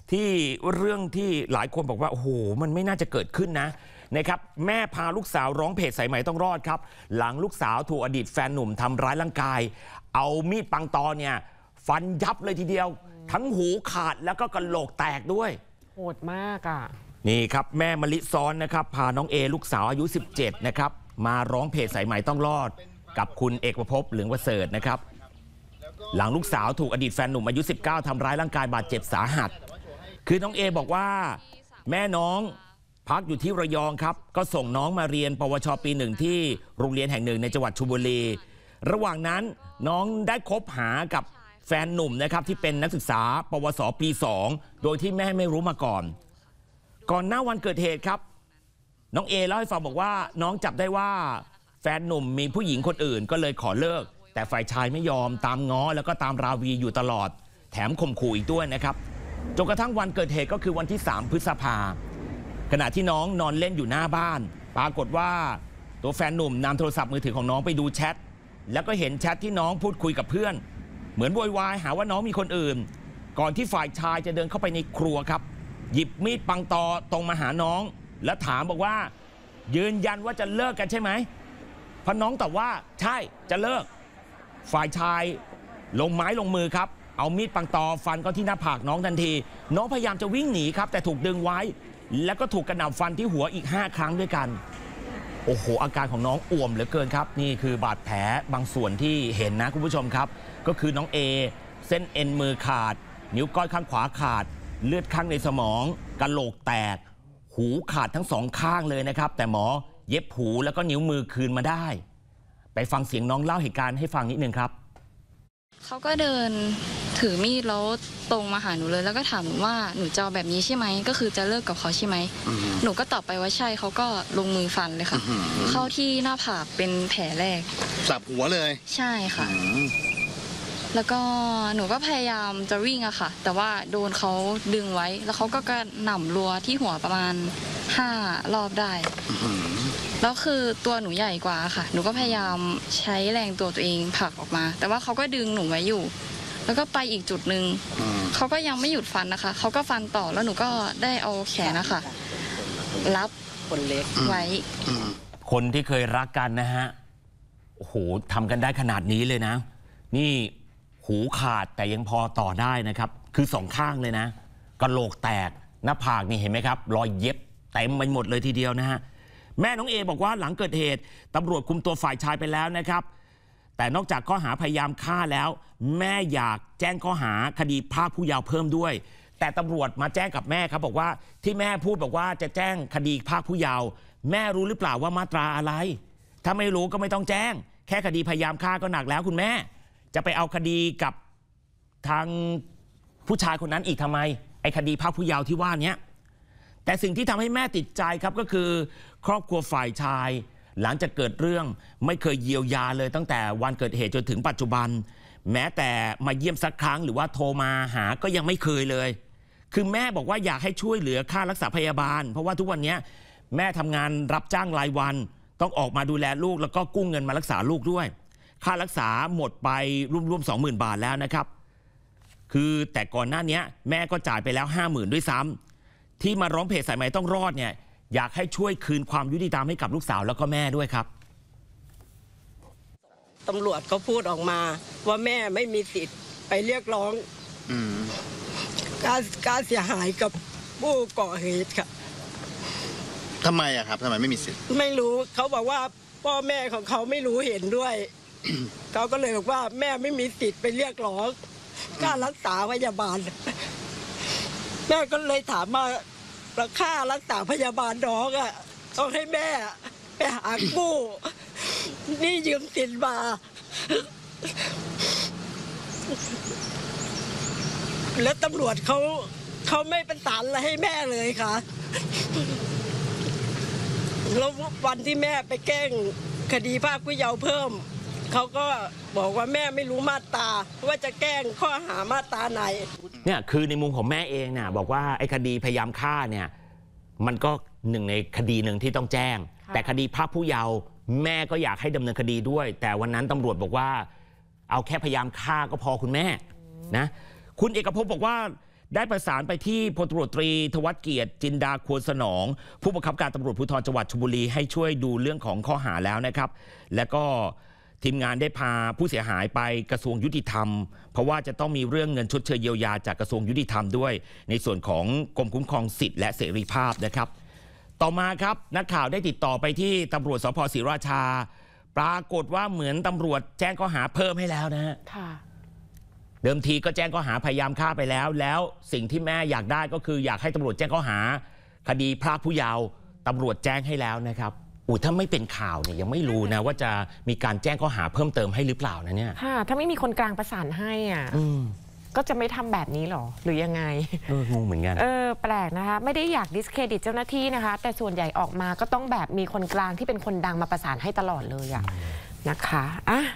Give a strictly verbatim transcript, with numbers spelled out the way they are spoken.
ที่เรื่องที่หลายคนบอกว่าโอ้โหมันไม่น่าจะเกิดขึ้นนะนะครับแม่พาลูกสาวร้องเพจสายใหม่ต้องรอดครับหลังลูกสาวถูกอดีตแฟนหนุ่มทำร้ายร่างกายเอามีดปังตอเนี่ยฟันยับเลยทีเดียวทั้งหูขาดแล้วก็กระโหลกแตกด้วยโหดมากอ่ะนี่ครับแม่มะลิซ้อนนะครับพาน้องเอลูกสาวอายุสิบเจ็ดนะครับมาร้องเพจสายใหม่ต้องรอดกับคุณเอกภพเหลืองประเสริฐนะครับหลังลูกสาวถูกอดีตแฟนหนุ่มอายุสิบเก้าทำร้ายร่างกายบาดเจ็บสาหัสคือน้องเอบอกว่าแม่น้องพักอยู่ที่ระยองครับก็ส่งน้องมาเรียนปวชปีหนึ่งที่โรงเรียนแห่งหนึ่งในจังหวัดชลบุรีระหว่างนั้นน้องได้คบหากับแฟนหนุ่มนะครับที่เป็นนักศึกษาปวสปีสองโดยที่แม่ไม่รู้มาก่อนก่อนหน้าวันเกิดเหตุครับน้องเอเล่าให้ฟังบอกว่าน้องจับได้ว่าแฟนหนุ่มมีผู้หญิงคนอื่นก็เลยขอเลิกแต่ฝ่ายชายไม่ยอมตามง้อแล้วก็ตามราวีอยู่ตลอดแถมข่มขู่อีกด้วยนะครับจนกระทั่งวันเกิดเหตุก็คือวันที่สามพฤษภาขณะที่น้องนอนเล่นอยู่หน้าบ้านปรากฏว่าตัวแฟนหนุ่มนำโทรศัพท์มือถือของน้องไปดูแชทแล้วก็เห็นแชทที่น้องพูดคุยกับเพื่อนเหมือนโวยวายหาว่าน้องมีคนอื่นก่อนที่ฝ่ายชายจะเดินเข้าไปในครัวครับหยิบมีดปังตอตรงมาหาน้องและถามบอกว่ายืนยันว่าจะเลิกกันใช่ไหมพอน้องตอบว่าใช่จะเลิกฝ่ายชายลงไม้ลงมือครับเอามีดปังตอฟันเข้าที่หน้าผากน้องทันทีน้องพยายามจะวิ่งหนีครับแต่ถูกดึงไว้แล้วก็ถูกกระหน่ำฟันที่หัวอีกห้าครั้งด้วยกันโอ้โหอาการของน้องอ่วมเหลือเกินครับนี่คือบาดแผลบางส่วนที่เห็นนะคุณผู้ชมครับก็คือน้องเอเส้นเอ็นมือขาดนิ้วก้อยข้างขวาขาดเลือดข้างในสมองกะโหลกแตกหูขาดทั้งสองข้างเลยนะครับแต่หมอเย็บหูแล้วก็นิ้วมือคืนมาได้ไปฟังเสียงน้องเล่าเหตุการณ์ให้ฟังนิดนึงครับเขาก็เดินถือมีดแล้วตรงมาหาหนูเลยแล้วก็ถามหนูว่าหนูจะเอาแบบนี้ใช่ไหมก็คือจะเลิกกับเขาใช่ไหมหนูก็ตอบไปว่าใช่เขาก็ลงมือฟันเลยค่ะเข้าที่หน้าผากเป็นแผลแรกสับหัวเลยใช่ค่ะแล้วก็หนูก็พยายามจะวิ่งอะค่ะแต่ว่าโดนเขาดึงไว้แล้วเขาก็กระหน่ำรัวที่หัวประมาณห้ารอบได้แล้วคือตัวหนูใหญ่กว่าค่ะหนูก็พยายามใช้แรงตัวตัวเองผลักออกมาแต่ว่าเขาก็ดึงหนูไว้อยู่แล้วก็ไปอีกจุดหนึ่งเขาก็ยังไม่หยุดฟันนะคะเขาก็ฟันต่อแล้วหนูก็ได้เอาแขนนะคะรับคนเล็กไว้คนที่เคยรักกันนะฮะโอ้โหทำกันได้ขนาดนี้เลยนะนี่หูขาดแต่ยังพอต่อได้นะครับคือสองข้างเลยนะกะโหลกแตกหน้าผากนี่เห็นไหมครับรอยเย็บเต็มไปหมดเลยทีเดียวนะฮะแม่น้องเอบอกว่าหลังเกิดเหตุตำรวจคุมตัวฝ่ายชายไปแล้วนะครับแต่นอกจากข้อหาพยายามฆ่าแล้วแม่อยากแจ้งข้อหาคดีพรากผู้เยาว์เพิ่มด้วยแต่ตำรวจมาแจ้งกับแม่ครับบอกว่าที่แม่พูดบอกว่าจะแจ้งคดีพรากผู้เยาว์แม่รู้หรือเปล่าว่ามาตราอะไรถ้าไม่รู้ก็ไม่ต้องแจ้งแค่คดีพยายามฆ่าก็หนักแล้วคุณแม่จะไปเอาคดีกับทางผู้ชายคนนั้นอีกทำไมไอ้คดีพรากผู้เยาว์ที่ว่านี้แต่สิ่งที่ทำให้แม่ติดใจครับก็คือครอบครัวฝ่ายชายหลังจากเกิดเรื่องไม่เคยเยียวยาเลยตั้งแต่วันเกิดเหตุจนถึงปัจจุบันแม้แต่มาเยี่ยมสักครั้งหรือว่าโทรมาหาก็ยังไม่เคยเลยคือแม่บอกว่าอยากให้ช่วยเหลือค่ารักษาพยาบาลเพราะว่าทุกวันนี้แม่ทำงานรับจ้างรายวันต้องออกมาดูแลลูกแล้วก็กู้เงินมารักษาลูกด้วยค่ารักษาหมดไปรวมๆ สองหมื่น บาทแล้วนะครับคือแต่ก่อนหน้านี้แม่ก็จ่ายไปแล้ว ห้าหมื่น ด้วยซ้ำที่มาร้องเพจสายใหม่ต้องรอดเนี่ยอยากให้ช่วยคืนความยุติธรรมให้กับลูกสาวแล้วก็แม่ด้วยครับตำรวจก็พูดออกมาว่าแม่ไม่มีสิทธิ์ไปเรียกร้องการการเสียหายกับผู้ก่อเหตุค่ะทำไมอะครับทำไมไม่มีสิทธิ์ไม่รู้เขาบอกว่าพ่อแม่ของเขาไม่รู้เห็นด้วย เขาก็เลยบอกว่าแม่ไม่มีสิทธิ์ไปเรียกร้องการรักษาพยาบาลแม่ก็เลยถามว่าค่ารักษาพยาบาลน้องอะต้องให้แม่ไปหากู้นี่ยืมสินมาแล้วตำรวจเขาเขาไม่ประสานอะไรให้แม่เลยค่ะแล้ววันที่แม่ไปแก้งคดีพรากผู้เยาว์เพิ่มเขาก็บอกว่าแม่ไม่รู้มาตราว่าจะแก้งข้อหามาตราไหนเนี่ยคือในมุมของแม่เองเนี่ยบอกว่าไอ้คดีพยายามฆ่าเนี่ยมันก็หนึ่งในคดีหนึ่งที่ต้องแจ้งแต่คดีพรากผู้เยาว์แม่ก็อยากให้ดำเนินคดีด้วยแต่วันนั้นตำรวจบอกว่าเอาแค่พยายามฆ่าก็พอคุณแม่นะคุณเอกภพบอกว่าได้ประสานไปที่พลตำรวจตรีธวัชเกียรติจินดาควรสนองผู้บังคับการตำรวจภูธรจังหวัดชลบุรีให้ช่วยดูเรื่องของข้อหาแล้วนะครับและก็ทีมงานได้พาผู้เสียหายไปกระทรวงยุติธรรมเพราะว่าจะต้องมีเรื่องเงินชดเชยเยียวยาจากกระทรวงยุติธรรมด้วยในส่วนของกรมคุ้มครองสิทธิและเสรีภาพนะครับต่อมาครับนักข่าวได้ติดต่อไปที่ตำรวจสภ.ศรีราชาปรากฏว่าเหมือนตำรวจแจ้งข้อหาเพิ่มให้แล้วนะฮะเดิมทีก็แจ้งข้อหาพยายามฆ่าไปแล้วแล้วสิ่งที่แม่อยากได้ก็คืออยากให้ตำรวจแจ้งข้อหาคดีพรากผู้เยาว์ตำรวจแจ้งให้แล้วนะครับอู้ถ้าไม่เป็นข่าวเนี่ยยังไม่รู้นะว่าจะมีการแจ้งข้อหาเพิ่มเติมให้หรือเปล่านะเนี่ยค่ะถ้าไม่มีคนกลางประสานให้อ่ะก็จะไม่ทำแบบนี้หรอหรือยังไงเอองงเหมือนกันเออแปลกนะคะไม่ได้อยากดิสเครดิตเจ้าหน้าที่นะคะแต่ส่วนใหญ่ออกมาก็ต้องแบบมีคนกลางที่เป็นคนดังมาประสานให้ตลอดเลยอะนะคะอ่ะ